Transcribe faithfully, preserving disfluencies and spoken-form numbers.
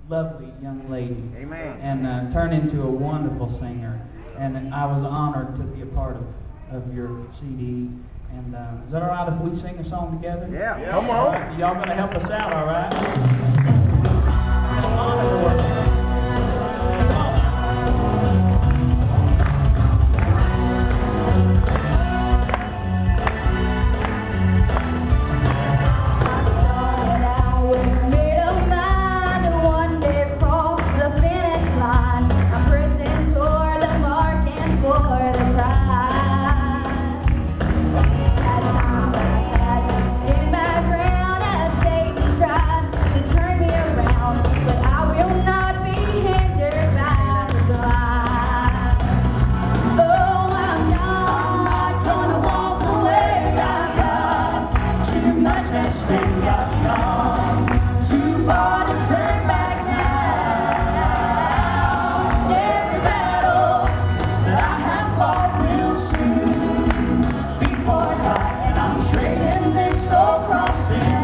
lovely young lady. Amen. And uh, turned into a wonderful singer. And I was honored to be a part of, of your C D. And uh, is that all right if we sing a song together? Yeah, yeah. Come on. Right. Y'all gonna help us out, all right? Still got gone, too far to turn back now. Every battle that I have fought will soon be fought by, and I'm trading this old cross in.